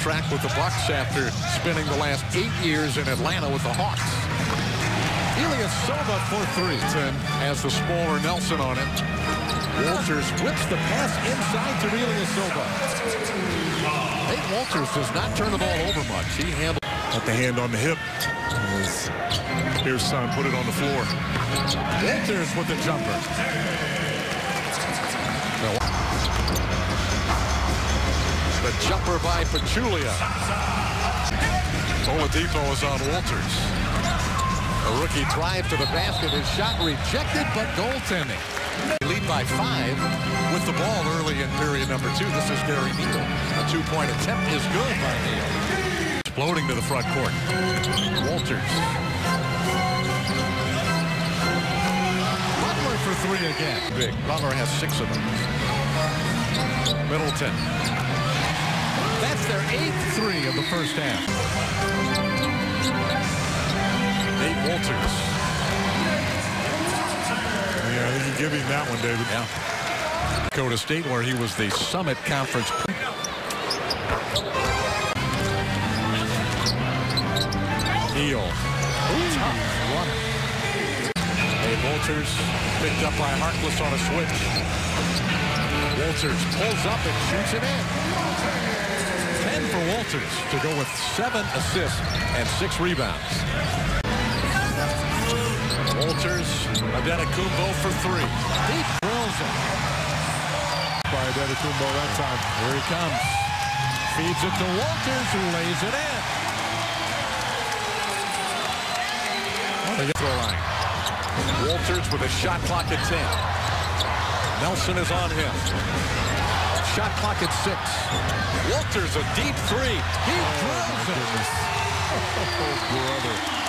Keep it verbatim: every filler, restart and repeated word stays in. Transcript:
contract with the Bucks after spending the last eight years in Atlanta with the Hawks. Ilyasova for three. Has the smaller Nelson on it. Walters whips the pass inside to Ilyasova. Nate Walters does not turn the ball over much. He handles. Got the hand on the hip. Here's son, put it on the floor. Walters with the jumper. The jumper by Pachulia. Oladipo is on Walters. A rookie drive to the basket. His shot rejected, but goaltending. Lead by five with the ball early in period number two. This is Gary Neal. A two-point attempt is good by Neal. Exploding to the front court. Walters. Butler for three again. Big. Butler has six of them. Middleton. That's their eighth three of the first half. Nate Walters. Yeah, I think you give him that one, David. Yeah. Dakota State, where he was the Summit Conference. Neal. Tough runner. Hey, Walters picked up by Harkless on a switch. Walters pulls up and shoots it in. ten for Walters to go with seven assists and six rebounds. Walters, Adetokounmpo for three. Deep drills it. By Adetokounmpo that time. Here he comes. Feeds it to Walters, who lays it in. Oh, they get throw line. Walters with a shot clock at ten. Nelson is on him. Shot clock at six. Walters a deep three. He drills it. Oh, brother.